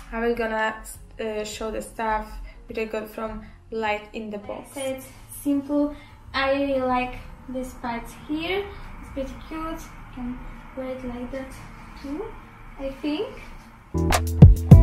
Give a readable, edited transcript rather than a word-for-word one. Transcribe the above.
I will gonna show the stuff which I got from Light in the Box. It's simple. I really like this part here. It's pretty cute. You can wear it like that too, I think.